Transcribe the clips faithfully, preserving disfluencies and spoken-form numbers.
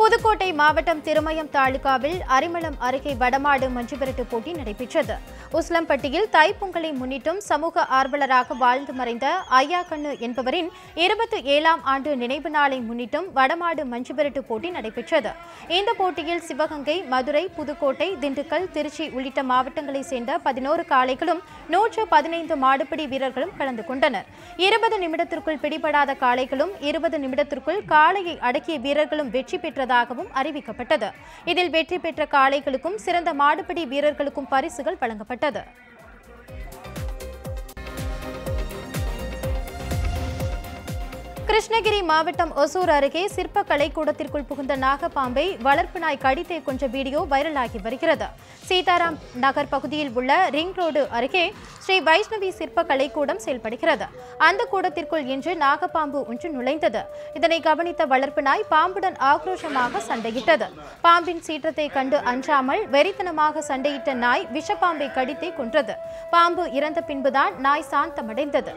புதுக்கோட்டை மாவட்டம் திருமயம் தாலுகாவில் அரிமளம் அருகே வடமாடு மஞ்சுவிரட்டு போட்டி நடைபெற்றது. உஸ்லம்பட்டியில் தைப்பொங்கலை முன்னிட்டும் சமூக ஆர்வலராக வாழ்ந்து மறைந்த ஐயாக்கண்ணு என்பவரின் இருபத்தி ஏழாம் ஆண்டு நினைவு நாளை முன்னிட்டும் வடமாடு மஞ்சுவிரட்டு போட்டி நடைபெற்றது. இந்த போட்டியில் சிவகங்கை, மதுரை, புதுக்கோட்டை, திண்டுக்கல், திருச்சி உள்ளிட்ட மாவட்டங்களைச் சேர்ந்த பதினோரு காளைகளும் நூற்று பதினைந்து மாடுபிடி வீரர்களும் கலந்து கொண்டனர். இருபது நிமிடத்திற்குள் பிடிபடாத காளைகளும் இருபது நிமிடத்திற்குள் காளையை அடக்கிய வீரர்களும் வெற்றி பெற்றதாகவும் அறிவிக்கப்பட்டது. இதில் வெற்றி பெற்ற காளைகளுக்கும் சிறந்த மாடுபிடி வீரர்களுக்கும் பரிசுகள் வழங்கப்பட்டது. கிருஷ்ணகிரி மாவட்டம் ஒசூர் அருகே சிற்ப கலைக்கூடத்திற்குள் புகுந்த நாகப்பாம்பை வளர்ப்பு நாய் கடித்தே கொன்ற வீடியோ வைரலாகி வருகிறது. சீதாராம் நகர் பகுதியில் உள்ள ரிங் ரோடு அருகே ஸ்ரீ வைஷ்ணவி சிற்ப கலைக்கூடம் செயல்படுகிறது. அந்த கூடத்திற்குள் இன்று நாகப்பாம்பு ஒன்று நுழைந்தது. இதனை கவனித்த வளர்ப்பு நாய் பாம்புடன் ஆக்ரோஷமாக சண்டையிட்டது. பாம்பின் சீற்றத்தை கண்டு அஞ்சாமல் வெறித்தனமாக சண்டையிட்ட நாய் விஷப்பாம்பை கடித்தே கொன்றது. பாம்பு இறந்த பின்புதான் நாய் சாந்தமடைந்தது.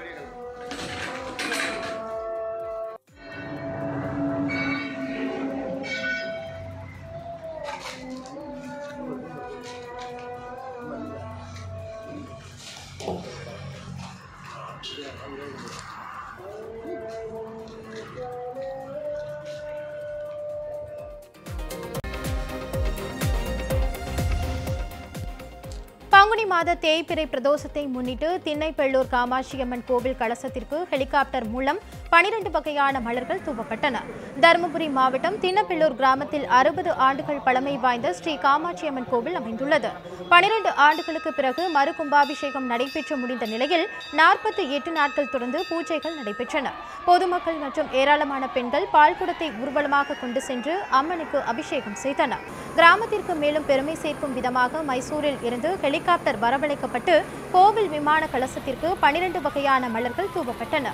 பங்குனி மாத தேய்பிறை பிரதோஷத்தை முன்னிட்டு திண்ணைப்பள்ளூர் காமாட்சியம்மன் கோவில் கலசத்திற்கு ஹெலிகாப்டர் மூலம் பனிரண்டு வகையான மலர்கள் தூவப்பட்டன. தருமபுரி மாவட்டம் திண்ணப்பள்ளூர் கிராமத்தில் அறுபது ஆண்டுகள் பழமை வாய்ந்த ஸ்ரீ காமாட்சியம்மன் கோவில் அமைந்துள்ளது. பனிரண்டு ஆண்டுகளுக்கு பிறகு மறு கும்பாபிஷேகம் நடைபெற்று முடிந்த நிலையில் நாற்பத்தி எட்டு நாட்கள் தொடர்ந்து பூஜைகள் நடைபெற்றன. பொதுமக்கள் மற்றும் ஏராளமான பெண்கள் பால்குடத்தை ஊர்வலமாக கொண்டு சென்று அம்மனுக்கு அபிஷேகம் செய்தனர். கிராமத்திற்கு மேலும் பெருமை சேர்க்கும் விதமாக மைசூரில் இருந்து ஹெலிகாப்டர் வரவழைக்கப்பட்டு கோவில் விமான கலசத்திற்கு பனிரண்டு வகையான மலர்கள் தூவப்பட்டன.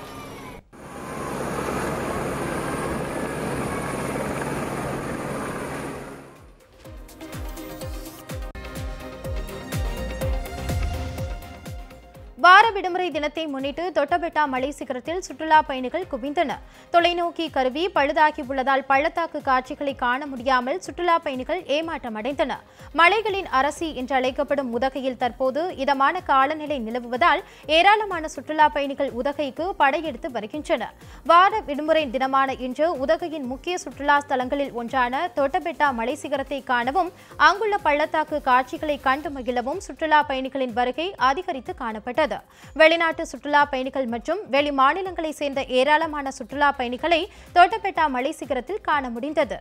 வார விடுமுறை தினத்தை முன்னிட்டு தொட்டபெட்டா மலை சிகரத்தில் சுற்றுலா பயணிகள் குவிந்தனர். தொலைநோக்கி கருவி பழுதாகியுள்ளதால் பள்ளத்தாக்கு காட்சிகளை காண முடியாமல் சுற்றுலா பயணிகள் ஏமாற்றம் அடைந்தனர். மலைகளின் அரசி என்று அழைக்கப்படும் உதகையில் தற்போது இதமான காலநிலை நிலவுவதால் ஏராளமான சுற்றுலா பயணிகள் உதகைக்கு படையெடுத்து வருகின்றனர். வார விடுமுறை தினமான இன்று உதகையின் முக்கிய சுற்றுலா ஸ்தலங்களில் ஒன்றான தொட்டபெட்டா மலை சிகரத்தை காணவும் அங்குள்ள பள்ளத்தாக்கு காட்சிகளை கண்டு மகிழவும் சுற்றுலா பயணிகளின் வருகை அதிகரித்து காணப்பட்டது. வெளிநாட்டு சுற்றுலா பயணிகள் மற்றும் வெளி மாநிலங்களை சேர்ந்த ஏராளமான சுற்றுலா பயணிகளை தொட்டபெட்டா மலை சிகரத்தில் காண முடிந்தது.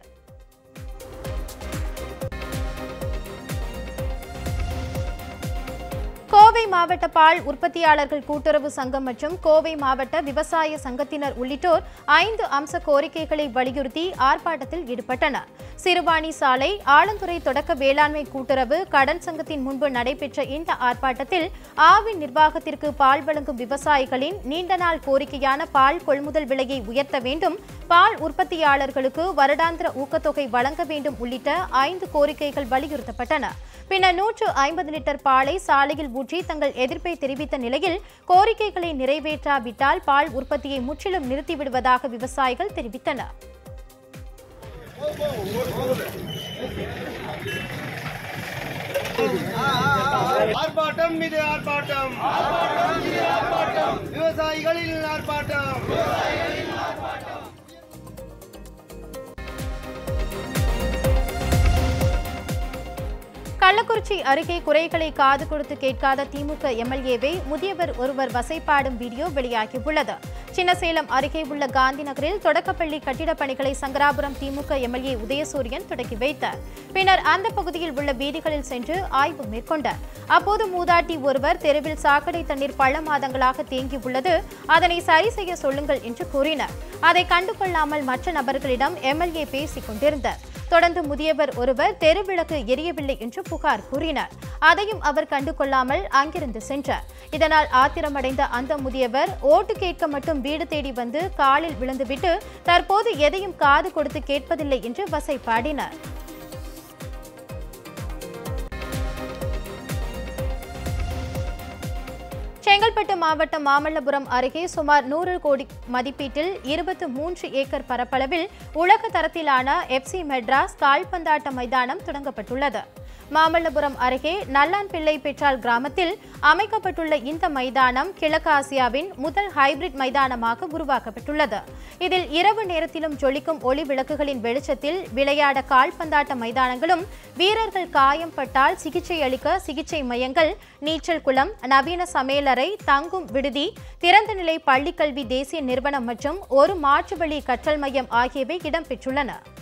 கோவை மாவட்ட பால் உற்பத்தியாளர்கள் கூட்டுறவு சங்கம் மற்றும் கோவை மாவட்ட விவசாய சங்கத்தினர் உள்ளிட்டோர் ஐந்து அம்ச கோரிக்கைகளை வலியுறுத்தி ஆர்ப்பாட்டத்தில் ஈடுபட்டனர். சிறுவாணி சாலை ஆலந்துறை தொடக்க வேளாண்மை கூட்டுறவு கடன் சங்கத்தின் முன்பு நடைபெற்ற இந்த ஆர்ப்பாட்டத்தில் ஆவின் நிர்வாகத்திற்கு பால் வழங்கும் விவசாயிகளின் நீண்ட நாள் கோரிக்கையான பால் கொள்முதல் விலையை உயர்த்த வேண்டும், பால் உற்பத்தியாளர்களுக்கு வருடாந்திர ஊக்கத்தொகை வழங்க வேண்டும் உள்ளிட்ட ஐந்து கோரிக்கைகள் வலியுறுத்தப்பட்டன. பின்னர் நூற்று ஐம்பது லிட்டர் பாலை சாலையில் ஊற்றி தங்கள் எதிர்ப்பை தெரிவித்த நிலையில் கோரிக்கைகளை நிறைவேற்றாவிட்டால் பால் உற்பத்தியை முற்றிலும் நிறுத்திவிடுவதாக விவசாயிகள் தெரிவித்தனர். ஆர்ப்பாட்டம் மீது ஆர்ப்பாட்டம், விவசாயிகளின் ஆர்ப்பாட்டம். கள்ளக்குறிச்சி அருகே குறைகளை காது கொடுத்து கேட்காத திமுக எம்எல்ஏவை முதியவர் ஒருவர் வசைபாடும் வீடியோ வெளியாகியுள்ளது. சின்னசேலம் அருகே உள்ள காந்தி நகரில் தொடக்கப்பள்ளி கட்டிடப் பணிகளை சங்கராபுரம் திமுக எம்எல்ஏ உதயசூரியன் தொடங்கி வைத்தார். பின்னர் அந்த பகுதியில் உள்ள வீதிகளில் சென்று ஆய்வு மேற்கொண்டார். அப்போது மூதாட்டி ஒருவர் தெருவில் சாக்கடை தண்ணீர் பல மாதங்களாக தேங்கியுள்ளது, அதனை சரி செய்ய சொல்லுங்கள் என்று கூறினார். அதை கண்டுகொள்ளாமல் மற்ற நபர்களிடம் எம்எல்ஏ பேசிக் கொண்டிருந்தார். தொடர்ந்து முதியவர் ஒருவர் தெருவிளக்கு எரியவில்லை என்று புகார் கூறினார். அதையும் அவர் கண்டுகொள்ளாமல் அங்கிருந்து சென்றார். இதனால் ஆத்திரமடைந்த அந்த முதியவர் ஓட்டு கேட்க மட்டும் வீடு தேடி வந்து காலில் விழுந்துவிட்டு தற்போது எதையும் காது கொடுத்து கேட்பதில்லை என்று வசைபாடினார். செங்கல்பட்டு மாவட்டம் மாமல்லபுரம் அருகே சுமார் நூறு கோடி மதிப்பீட்டில் இருபத்தி மூன்று ஏக்கர் பரப்பளவில் உலக தரத்திலான எஃப்சி மெட்ராஸ் கால்பந்தாட்ட மைதானம் தொடங்கப்பட்டுள்ளது. மாமல்லபுரம் அருகே நல்லான்பிள்ளை பெற்றால் கிராமத்தில் அமைக்கப்பட்டுள்ள இந்த மைதானம் கிழக்கு ஆசியாவின் முதல் ஹைபிரிட் மைதானமாக உருவாக்கப்பட்டுள்ளது. இதில் இரவு நேரத்திலும் ஜொலிக்கும் ஒளி விளக்குகளின் வெளிச்சத்தில் விளையாட கால்பந்தாட்ட மைதானங்களும், வீரர்கள் காயம் பட்டால் சிகிச்சை அளிக்க சிகிச்சை மையங்கள், நீச்சல் குளம், நவீன சமையலறை, தங்கும் விடுதி, திறந்தநிலை பள்ளிக்கல்வி தேசிய நிறுவனம் மற்றும் ஒரு மாற்றுவழி கற்றல் மையம் ஆகியவை இடம்பெற்றுள்ளன.